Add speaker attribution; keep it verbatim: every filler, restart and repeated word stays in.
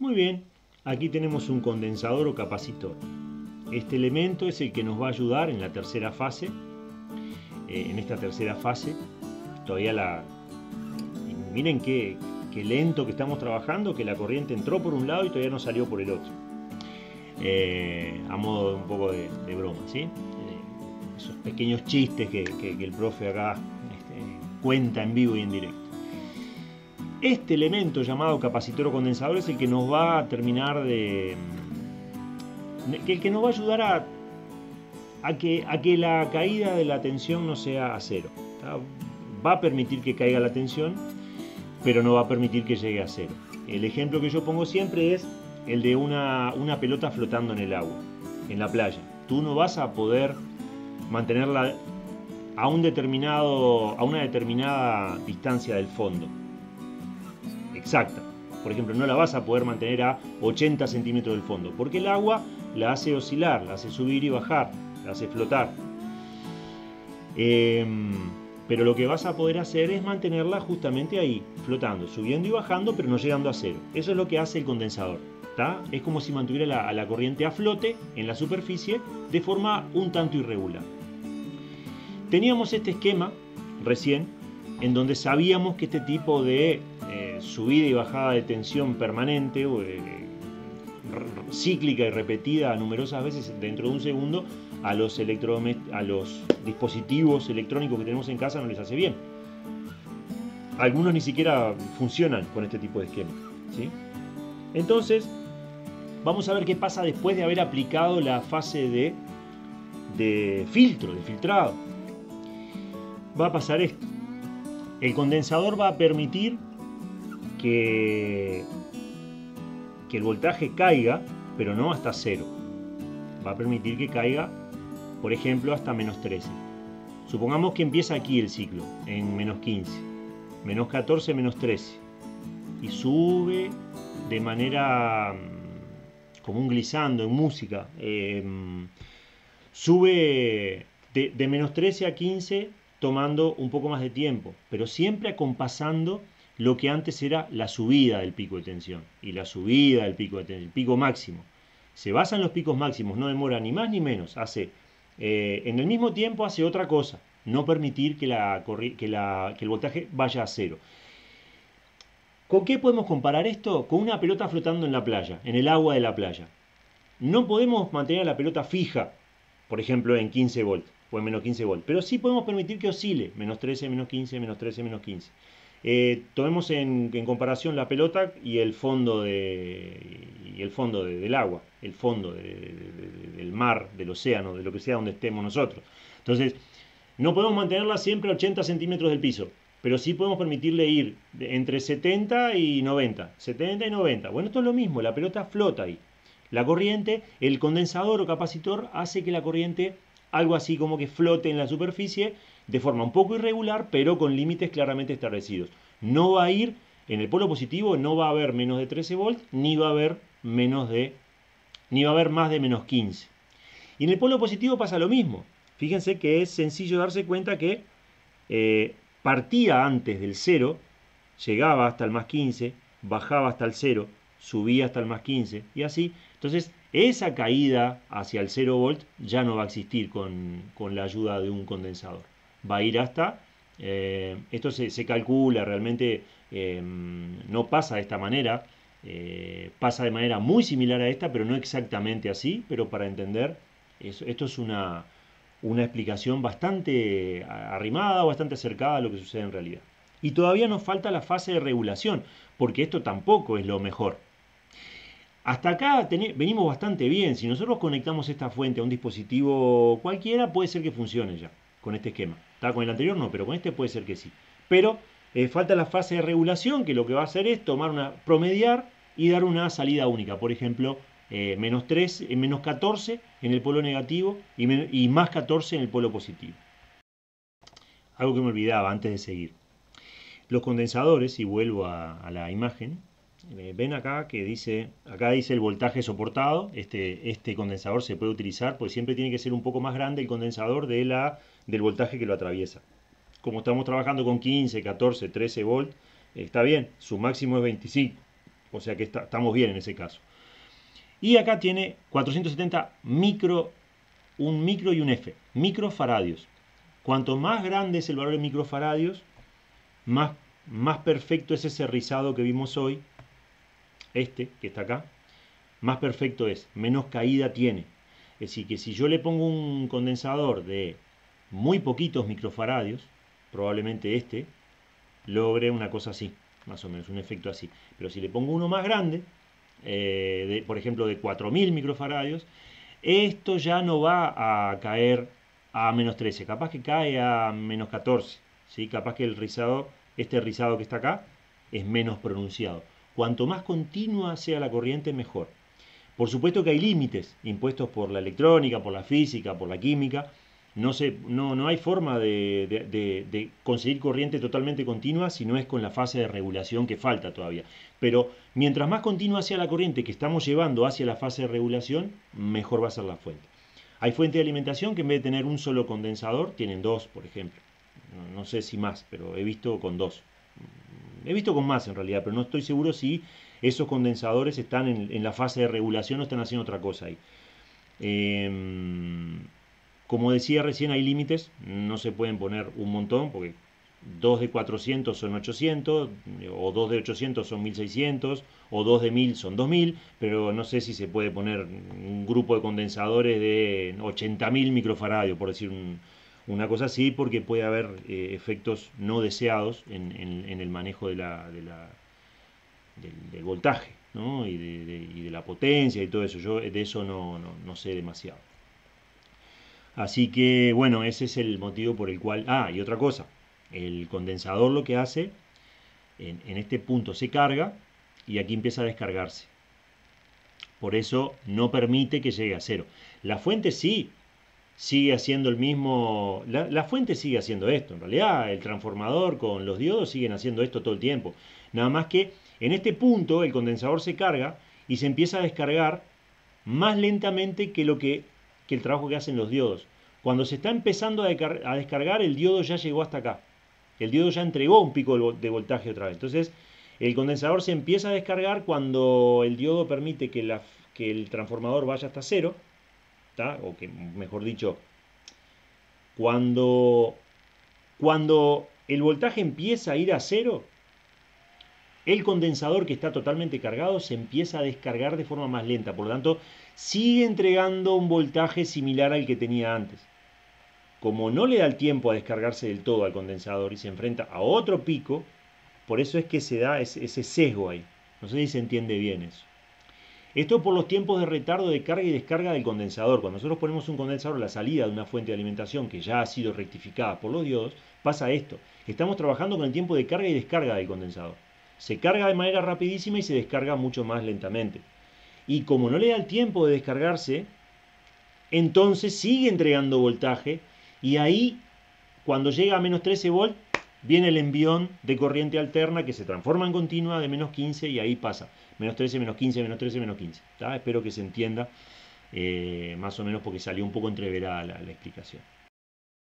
Speaker 1: Muy bien, aquí tenemos un condensador o capacitor. Este elemento es el que nos va a ayudar en la tercera fase. Eh, en esta tercera fase, todavía la... Miren qué, qué lento que estamos trabajando, que la corriente entró por un lado y todavía no salió por el otro. Eh, a modo un poco de, de broma, ¿sí? Eh, esos pequeños chistes que, que, que el profe acá este, cuenta en vivo y en directo. Este elemento llamado capacitor o condensador es el que nos va a terminar de... que, que nos va a ayudar a, a, que, a que la caída de la tensión no sea a cero. ¿Tá? Va a permitir que caiga la tensión, pero no va a permitir que llegue a cero. El ejemplo que yo pongo siempre es el de una, una pelota flotando en el agua, en la playa. Tú no vas a poder mantenerla a, un determinado, a una determinada distancia del fondo. Exacta. Por ejemplo, no la vas a poder mantener a ochenta centímetros del fondo, porque el agua la hace oscilar, la hace subir y bajar, la hace flotar. Eh, pero lo que vas a poder hacer es mantenerla justamente ahí, flotando, subiendo y bajando, pero no llegando a cero. Eso es lo que hace el condensador. ¿Tá? Es como si mantuviera la, la corriente a flote en la superficie de forma un tanto irregular. Teníamos este esquema recién, en donde sabíamos que este tipo de eh, subida y bajada de tensión permanente, o, eh, cíclica y repetida numerosas veces dentro de un segundo, a los, a los dispositivos electrónicos que tenemos en casa no les hace bien. Algunos ni siquiera funcionan con este tipo de esquema, ¿sí? Entonces, vamos a ver qué pasa después de haber aplicado la fase de, de filtro, de filtrado. Va a pasar esto. El condensador va a permitir que, que el voltaje caiga, pero no hasta cero. Va a permitir que caiga, por ejemplo, hasta menos trece. Supongamos que empieza aquí el ciclo, en menos quince, menos catorce, menos trece. Y sube de manera como un glissando en música. Eh, sube de, de menos trece a quince tomando un poco más de tiempo, pero siempre acompasando lo que antes era la subida del pico de tensión y la subida del pico de tensión, el pico máximo. Se basa en los picos máximos, no demora ni más ni menos. Hace, eh, en el mismo tiempo hace otra cosa, no permitir que, la, que, la, que el voltaje vaya a cero. ¿Con qué podemos comparar esto? Con una pelota flotando en la playa, en el agua de la playa. No podemos mantener la pelota fija, por ejemplo, en quince volts o en menos quince volts, pero sí podemos permitir que oscile, menos trece, menos quince, menos trece, menos quince. Eh, tomemos en, en comparación la pelota y el fondo, de, y el fondo de, del agua, el fondo de, de, de, del mar, del océano, de lo que sea donde estemos nosotros. Entonces, no podemos mantenerla siempre a ochenta centímetros del piso, pero sí podemos permitirle ir entre setenta y noventa, setenta y noventa. Bueno, esto es lo mismo, la pelota flota ahí. La corriente, el condensador o capacitor hace que la corriente, algo así como que flote en la superficie de forma un poco irregular, pero con límites claramente establecidos. No va a ir, en el polo positivo no va a haber menos de trece volts, ni va a haber menos de, ni va a haber más de menos quince. Y en el polo positivo pasa lo mismo. Fíjense que es sencillo darse cuenta que eh, partía antes del cero, llegaba hasta el más quince, bajaba hasta el cero, subía hasta el más quince y así. Entonces esa caída hacia el cero volt ya no va a existir con, con la ayuda de un condensador. Va a ir hasta, eh, esto se, se calcula, realmente eh, no pasa de esta manera, eh, pasa de manera muy similar a esta, pero no exactamente así, pero para entender, eso, esto es una, una explicación bastante arrimada, bastante acercada a lo que sucede en realidad. Y todavía nos falta la fase de regulación, porque esto tampoco es lo mejor. Hasta acá venimos bastante bien. Si nosotros conectamos esta fuente a un dispositivo cualquiera, puede ser que funcione ya con este esquema. ¿Está? Con el anterior no, pero con este puede ser que sí. Pero eh, falta la fase de regulación, que lo que va a hacer es tomar una, promediar y dar una salida única. Por ejemplo, eh, menos, tres, eh, menos catorce en el polo negativo y, y más catorce en el polo positivo. Algo que me olvidaba antes de seguir. Los condensadores, y vuelvo a, a la imagen, eh, ven acá que dice, acá dice el voltaje soportado. Este, este condensador se puede utilizar, pues siempre tiene que ser un poco más grande el condensador de la, del voltaje que lo atraviesa. Como estamos trabajando con quince, catorce, trece volts, está bien, su máximo es veinticinco. O sea que está, estamos bien en ese caso. Y acá tiene cuatrocientos setenta micro, un micro y un F, microfaradios. Cuanto más grande es el valor de microfaradios, más, más perfecto es ese rizado que vimos hoy, este que está acá, más perfecto es, menos caída tiene. Es decir, que si yo le pongo un condensador de muy poquitos microfaradios, probablemente este logre una cosa así, más o menos, un efecto así. Pero si le pongo uno más grande, eh, de, por ejemplo de cuatro mil microfaradios, esto ya no va a caer a menos trece, capaz que cae a menos catorce, ¿sí? Capaz que el rizado, este rizado que está acá, es menos pronunciado. Cuanto más continua sea la corriente, mejor. Por supuesto que hay límites impuestos por la electrónica, por la física, por la química. No, se, no, no hay forma de, de, de, de conseguir corriente totalmente continua si no es con la fase de regulación que falta todavía. Pero mientras más continua sea la corriente que estamos llevando hacia la fase de regulación, mejor va a ser la fuente. Hay fuentes de alimentación que en vez de tener un solo condensador, tienen dos, por ejemplo. No, no sé si más, pero he visto con dos. He visto con más en realidad, pero no estoy seguro si esos condensadores están en, en la fase de regulación o están haciendo otra cosa ahí. Eh, como decía recién, hay límites, no se pueden poner un montón, porque dos de cuatrocientos son ochocientos, o dos de ochocientos son mil seiscientos, o dos de mil son dos mil, pero no sé si se puede poner un grupo de condensadores de ochenta mil microfaradios, por decir un, una cosa así, porque puede haber eh, efectos no deseados en, en, en el manejo de la, de la, del, del voltaje, ¿no? y, de, de, y de la potencia y todo eso. Yo de eso no, no, no sé demasiado. Así que bueno, ese es el motivo por el cual... Ah, y otra cosa, el condensador lo que hace, en, en este punto se carga y aquí empieza a descargarse. Por eso no permite que llegue a cero. La fuente sí sigue haciendo el mismo... La, la fuente sigue haciendo esto. En realidad el transformador con los diodos siguen haciendo esto todo el tiempo. Nada más que en este punto el condensador se carga y se empieza a descargar más lentamente que, lo que, que el trabajo que hacen los diodos. Cuando se está empezando a, a descargar, el diodo ya llegó hasta acá. El diodo ya entregó un pico de voltaje otra vez. Entonces el condensador se empieza a descargar cuando el diodo permite que, la, que el transformador vaya hasta cero. ¿Tá? O que, mejor dicho, cuando, cuando el voltaje empieza a ir a cero, el condensador que está totalmente cargado se empieza a descargar de forma más lenta. Por lo tanto, sigue entregando un voltaje similar al que tenía antes. Como no le da el tiempo a descargarse del todo al condensador y se enfrenta a otro pico, por eso es que se da ese, ese sesgo ahí. No sé si se entiende bien eso. Esto por los tiempos de retardo de carga y descarga del condensador. Cuando nosotros ponemos un condensador a la salida de una fuente de alimentación que ya ha sido rectificada por los diodos, pasa esto. Estamos trabajando con el tiempo de carga y descarga del condensador. Se carga de manera rapidísima y se descarga mucho más lentamente. Y como no le da el tiempo de descargarse, entonces sigue entregando voltaje y ahí, cuando llega a menos trece volts, viene el envión de corriente alterna que se transforma en continua de menos quince y ahí pasa. Menos trece, menos quince, menos trece, menos quince. ¿Tá? Espero que se entienda eh, más o menos porque salió un poco entreverada la, la explicación.